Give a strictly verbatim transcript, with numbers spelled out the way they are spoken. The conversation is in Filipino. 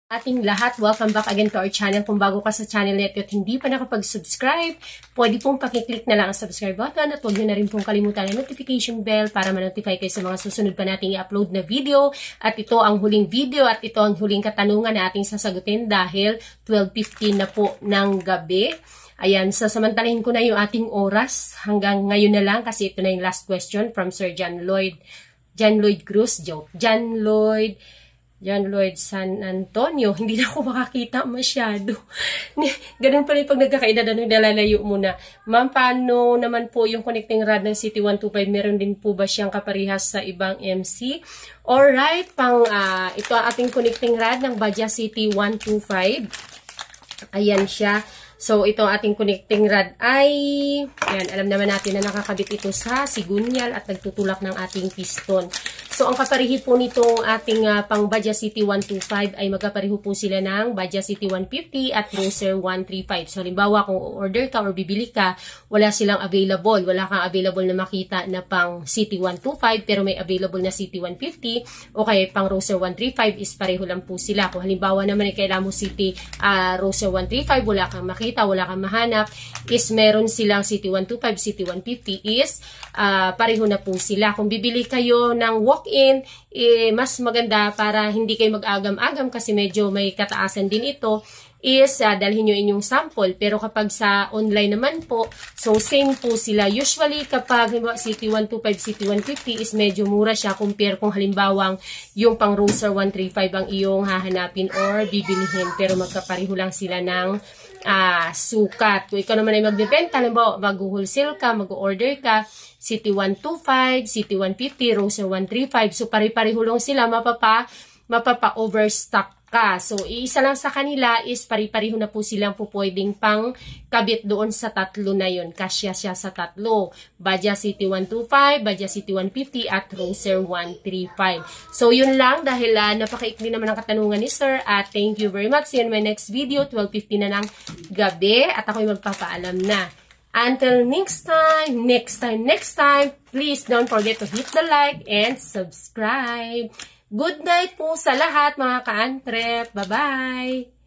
Ating lahat, welcome back again to our channel. Kung bago ka sa channel neto at hindi pa nakapag-subscribe, pwede pong pakiclick na lang ang subscribe button at huwag nyo na rin pong kalimutan ang notification bell para ma-notify kayo sa mga susunod pa nating i-upload na video. At ito ang huling video at ito ang huling katanungan na ating sasagutin dahil twelve fifteen na po ng gabi. Ayan, sasamantalahin ko na yung ating oras hanggang ngayon na lang kasi ito na yung last question from Sir John Lloyd. John Lloyd Cruz, joke. John Lloyd... John Lloyd San Antonio. Hindi na ako makakita masyado. Ganun pala yung pag nagkakaedad, ano, nalalayo muna. Ma'am, paano naman po yung connecting rod ng City one two five? Meron din po ba siyang kaparihas sa ibang M C? Alright, pang, uh, ito ang ating connecting rod ng Badya City one two five. Ayan siya. So, ito ang ating connecting rod ay, ayan, alam naman natin na nakakabit ito sa sigunyal at nagtutulak ng ating piston. So, ang kaparihi po nitong ating uh, pang Badya City one two five ay magkapariho po sila ng Badya City one fifty at Roser one thirty-five. So, halimbawa, kung order ka or bibili ka, wala silang available. Wala kang available na makita na pang City one two five pero may available na City one fifty o kaya pang Roser one thirty-five is pareho lang po sila. Kung halimbawa naman ay kailangan mo City uh, Roser one thirty-five, wala kang makita, wala kang mahanap, is meron silang City one two five, City one fifty is uh, pareho na po sila. Kung bibili kayo ng walk-in, eh, mas maganda para hindi kayo mag-agam-agam kasi medyo may kataasan din ito, is uh, dalhin nyo inyong sample. Pero kapag sa online naman po, so same po sila. Usually kapag City one two five, City one fifty is medyo mura siya compare kung halimbawang yung pang Roser one thirty-five ang iyong hahanapin or bibilihin. Pero magkapariho lang sila ng uh, sukat. Kung ikaw naman ay magbibenta, halimbawa mag-wholesale ka, mag-order ka, City one two five, City one fifty, Roser one thirty-five. So pari-pariho lang sila, mapapa mapapa-overstock ka. So, isa lang sa kanila is pari-pariho na po silang po pwedeng pang kabit doon sa tatlo na yun. Kasya siya sa tatlo. Badya City one two five, Badya City one fifty, at Roser one thirty-five. So, yun lang dahil uh, napakaikli naman ang katanungan ni Sir. At thank you very much. See you in my next video. twelve fifteen na ng gabi. At ako'y magpapaalam na. Until next time, next time, next time, please don't forget to hit the like and subscribe. Good night po sa lahat mga ka-antrep. Bye-bye!